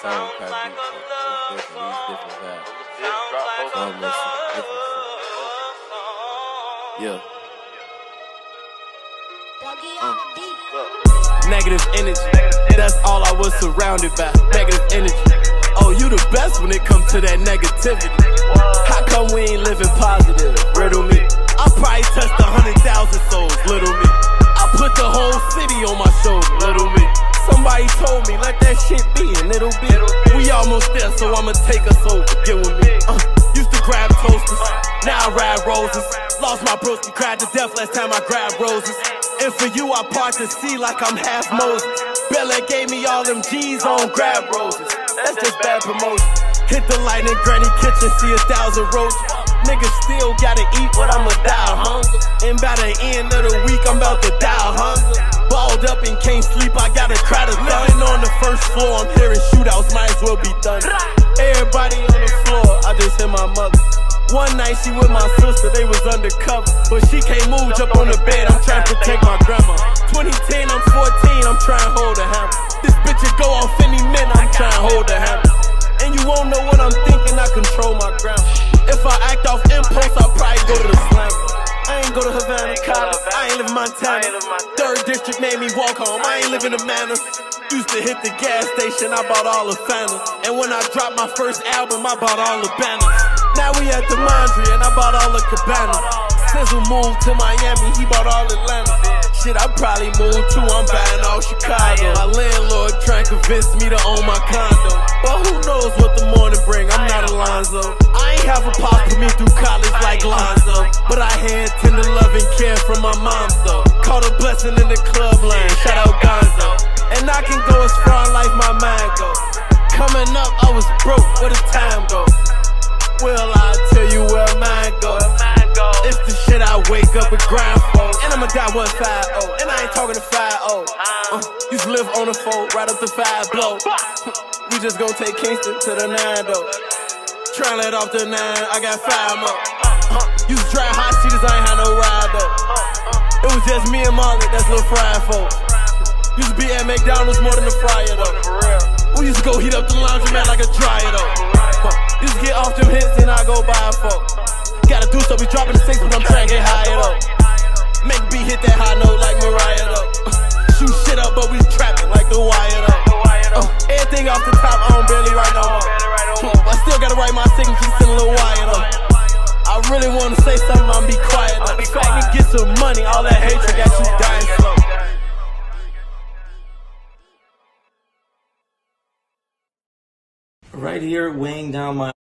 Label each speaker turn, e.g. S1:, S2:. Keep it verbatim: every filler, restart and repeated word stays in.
S1: sound kind of beat, so it's different, it's different vibes. Combination, different shit. Yeah. Uh. Negative energy, that's all I was surrounded by. Negative energy. Oh, you the best when it comes to that negativity. How come we ain't living positive? Riddle me. I probably touched a hundred thousand souls. Little me. I put the whole city on my shoulder. Little me. Somebody told me, let that shit be a little bit. We almost there, so I'ma take us over. Get with me. Uh, used to grab toasters, now I ride roses. Lost my broski, cried to death last time I grabbed roses. And for you, I part the sea like I'm half Moses. Bella gave me all them G's on grab roses. That's just bad promotion. Hit the light in Granny Kitchen, see a thousand roaches. Niggas still gotta eat, but I'ma die of hunger. And by the end of the week, I'm about to die of hunger. Balled up and can't sleep, I gotta cry to living on the first floor. I'm hearing shootouts, might as well be done. Everybody on the floor, I just hear my mother. One night she with my sister, they was undercover. But she can't move, jump on the bed, I'm trying to protect my grandma. twenty ten, I'm fourteen, I'm trying to hold a hammer. This bitch will go off any minute, I'm trying to hold a hammer. And you won't know what I'm thinking, I control my grammar. If I act off impulse, I'll probably go to the slam. I ain't go to Havana College, I ain't live in Montana. Third district made me walk home, I ain't living in Manor. Used to hit the gas station, I bought all the Fanta. And when I dropped my first album, I bought all the banners. Now we at the Mondrian, and I bought all the Cabanas. Sizzle moved to Miami, he bought all Atlanta. Shit, I probably moved too, I'm buying all Chicago. My landlord trying to convince me to own my condo. But who knows what the morning bring, I'm not Alonzo. I ain't have a pop for me through college like Lonzo. But I had tender love and care from my mom though. Caught a blessing in the club line, shout out Gonzo. And I can go as far in life my mind go. Coming up, I was broke, where the time go? Well, I'll tell you where mine go. It's the shit I wake up and grind for. And I'ma die one five oh. And I ain't talking to five oh. Uh, used to live on the four, right up to five blow. We just gon' take Kingston to the nine though. Tryna let off the nine, I got five more. Uh, used to drive hot seaters, I ain't had no ride though. It was just me and Marley, that's little fried folks. Used to be at McDonald's more than the fryer though. We used to go heat up the laundromat like a dryer though. Used to get off them hits and I go buy a folk. Gotta do so, we dropping the six, but I'm trying to get higher though. Make the beat hit that high note like Mariah though. Shoot shit up, but we trapping like the wire though. Uh, everything off the top, I don't barely write no more. I still gotta write my signature, send a little wire though. I really wanna say something, I'm be quiet though. The fact to get some money, all that hatred got you dying slow.
S2: Right here, weighing down my